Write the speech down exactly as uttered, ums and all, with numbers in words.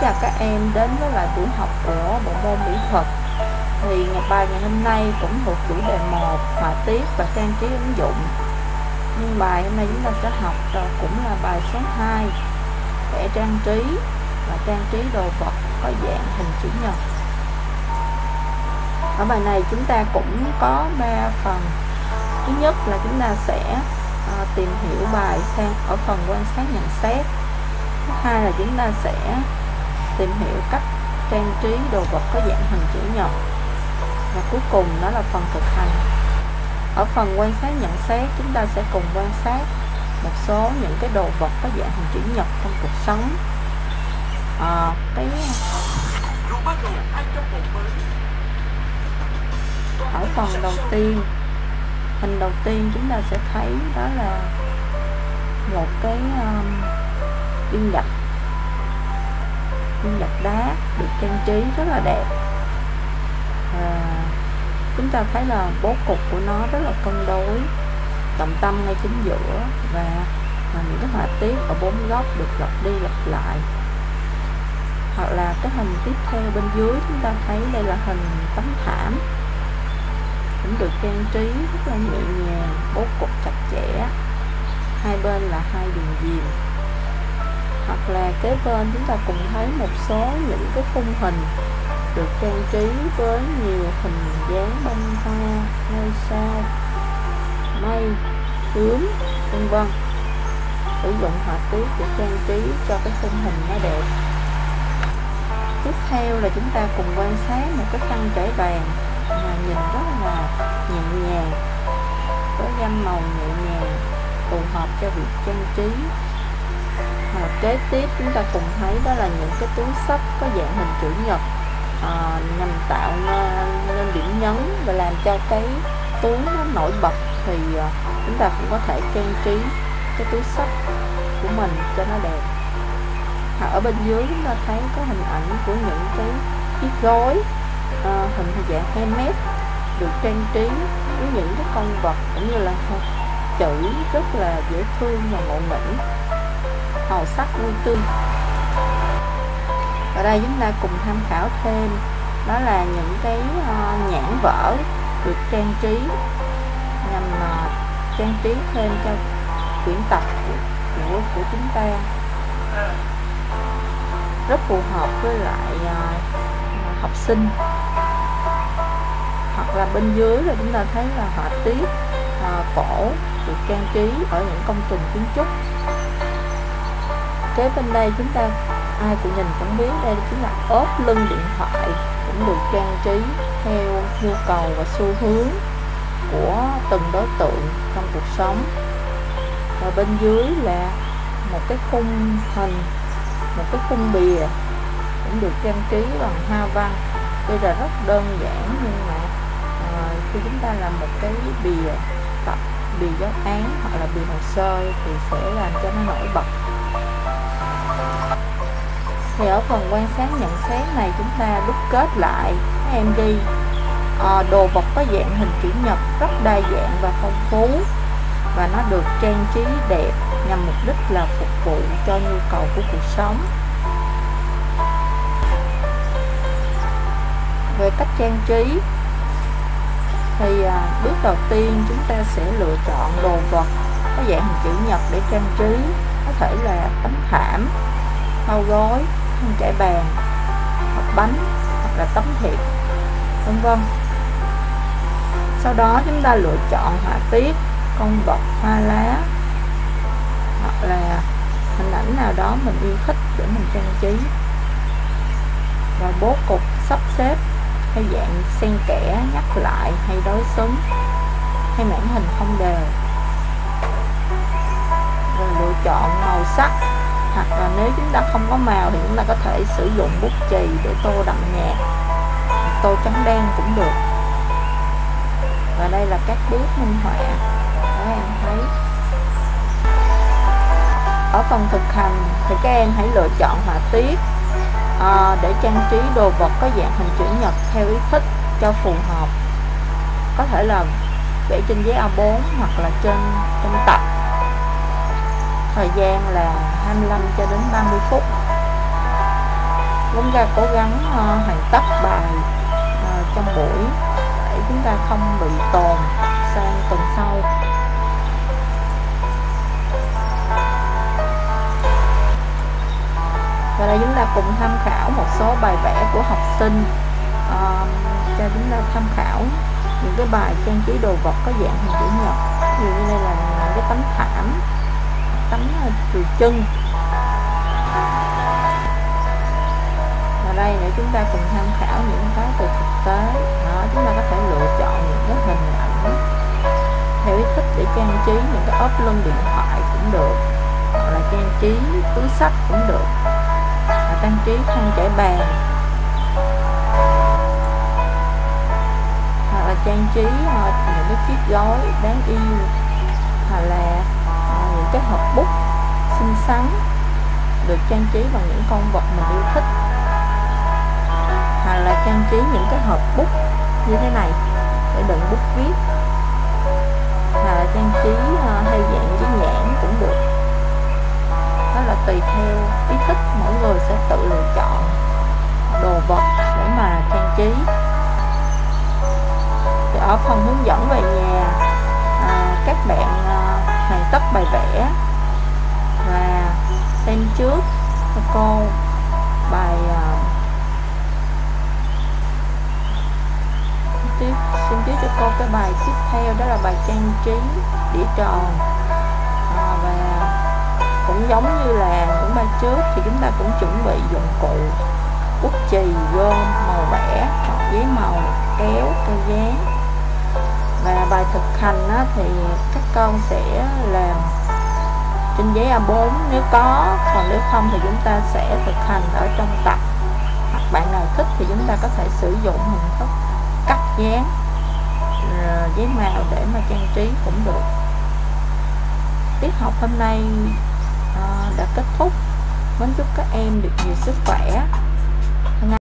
chào các em đến với lại buổi học của bộ môn mỹ thuật. Thì bài ngày hôm nay cũng thuộc chủ đề một, họa tiết và trang trí ứng dụng. Nhưng bài hôm nay chúng ta sẽ học cũng là bài số hai, vẽ trang trí và trang trí đồ vật có dạng hình chữ nhật. Ở bài này chúng ta cũng có ba phần. Thứ nhất là chúng ta sẽ à, tìm hiểu bài sang ở phần quan sát nhận xét. Thứ hai là chúng ta sẽ tìm hiểu cách trang trí đồ vật có dạng hình chữ nhật. Và cuối cùng đó là phần thực hành. Ở phần quan sát nhận xét, chúng ta sẽ cùng quan sát một số những cái đồ vật có dạng hình chữ nhật trong cuộc sống. à, cái ở phần đầu tiên, hình đầu tiên chúng ta sẽ thấy đó là một cái um, viên gạch viên gạch đá được trang trí rất là đẹp. à, chúng ta thấy là bố cục của nó rất là cân đối, trọng tâm ngay chính giữa, và, và những cái họa tiết ở bốn góc được lặp đi lặp lại. Hoặc là cái hình tiếp theo bên dưới, chúng ta thấy đây là hình tấm thảm, cũng được trang trí rất là nhẹ nhàng, bố cục chặt chẽ, hai bên là hai đường viền. Hoặc là kế bên chúng ta cùng thấy một số những cái khung hình được trang trí với nhiều hình dáng bông hoa, ngôi sao, mây, bướm, vân vân. Sử dụng họa tiết để trang trí cho cái khung hình nó đẹp. Tiếp theo là chúng ta cùng quan sát một cái khăn trải bàn mà nhìn rất là nhẹ nhàng, với gam màu nhẹ nhàng, phù hợp cho việc trang trí. Và kế tiếp chúng ta cùng thấy đó là những cái túi xách có dạng hình chữ nhật, à, nhằm tạo nên điểm nhấn và làm cho cái túi nó nổi bật. Thì à, chúng ta cũng có thể trang trí cái túi xách của mình cho nó đẹp. Hoặc ở bên dưới chúng ta thấy có hình ảnh của những cái chiếc gối à, hình dạng handmade được trang trí với những cái con vật cũng như là chữ rất là dễ thương và ngộ nghĩnh, màu sắc vui tươi. Ở đây chúng ta cùng tham khảo thêm đó là những cái uh, nhãn vở được trang trí nhằm uh, trang trí thêm cho quyển tập của, của, của chúng ta, rất phù hợp với lại uh, học sinh. Hoặc là bên dưới là chúng ta thấy là họa tiết uh, cổ được trang trí ở những công trình kiến trúc. Kế bên đây chúng ta ai cũng nhìn cũng biết đây chính là ốp lưng điện thoại, cũng được trang trí theo nhu cầu và xu hướng của từng đối tượng trong cuộc sống. Và bên dưới là một cái khung hình, một cái khung bìa cũng được trang trí bằng hoa văn. Đây là rất đơn giản, nhưng mà à, khi chúng ta làm một cái bìa tập, bìa giáo án hoặc là bìa hồ sơ thì sẽ làm cho nó nổi bật. Thì ở phần quan sát nhận xét này chúng ta đúc kết lại, các em ghi à, đồ vật có dạng hình chữ nhật rất đa dạng và phong phú, và nó được trang trí đẹp nhằm mục đích là phục vụ cho nhu cầu của cuộc sống. Về cách trang trí thì à, bước đầu tiên chúng ta sẽ lựa chọn đồ vật có dạng hình chữ nhật để trang trí, có thể là tấm thảm, bao gối, khăn trải bàn, hộp bánh hoặc là tấm thiệp, vân vân. Sau đó chúng ta lựa chọn họa tiết, con vật, hoa lá hoặc là hình ảnh nào đó mình yêu thích để mình trang trí. Và bố cục sắp xếp theo dạng xen kẽ, nhắc lại hay đối xứng, hay mảng hình không đều. Rồi lựa chọn màu sắc, hoặc là nếu chúng ta không có màu thì chúng ta có thể sử dụng bút chì để tô đậm nhạt, tô trắng đen cũng được. Và đây là các bước minh họa các em thấy. Ở phần thực hành thì các em hãy lựa chọn họa tiết à, để trang trí đồ vật có dạng hình chữ nhật theo ý thích cho phù hợp. Có thể là vẽ trên giấy a bốn hoặc là trên trong tập. Thời gian là hai mươi lăm cho đến ba mươi phút. chúng ta cố gắng uh, hoàn tất bài uh, trong buổi để chúng ta không bị tồn sang tuần sau. Và đây chúng ta cùng tham khảo một số bài vẽ của học sinh uh, cho chúng ta tham khảo những cái bài trang trí đồ vật có dạng hình chữ nhật. Ví dụ như đây là những cái tấm thảm, tấm chùi chân. Và đây để chúng ta cùng tham khảo những cái từ thực tế. Đó, chúng ta có thể lựa chọn những cái hình ảnh theo ý thích để trang trí những cái ốp lưng điện thoại cũng được, hoặc là trang trí túi xách cũng được, hoặc trang trí khăn trải bàn, hoặc là trang trí uh, những cái chiếc gối đáng yêu, hoặc là uh, những cái hộp bút xinh xắn được trang trí bằng những con vật mình yêu thích, hoặc là trang trí những cái hộp bút như thế này để đựng bút viết, hoặc là trang trí uh, theo dạng giấy nhãn cũng được. Đó là tùy theo ý thích, mỗi người sẽ tự lựa chọn đồ vật để mà trang trí. Thì ở phần hướng dẫn về nhà, à, các bạn à, hoàn tất bài vẽ và xem trước cho cô bài à, tiếp xem trước cho cô cái bài tiếp theo, đó là bài trang trí đĩa tròn. À, và cũng giống như là những bài trước thì chúng ta cũng chuẩn bị dụng cụ bút chì, gôm, màu vẽ, giấy màu, kéo, keo dán. Và bài thực hành á, thì các con sẽ làm trên giấy A bốn nếu có, còn nếu không thì chúng ta sẽ thực hành ở trong tập. Hoặc bạn nào thích thì chúng ta có thể sử dụng hình thức cắt dán giấy màu để mà trang trí cũng được. Tiết học hôm nay à, đã kết thúc. Mến chúc các em được nhiều sức khỏe.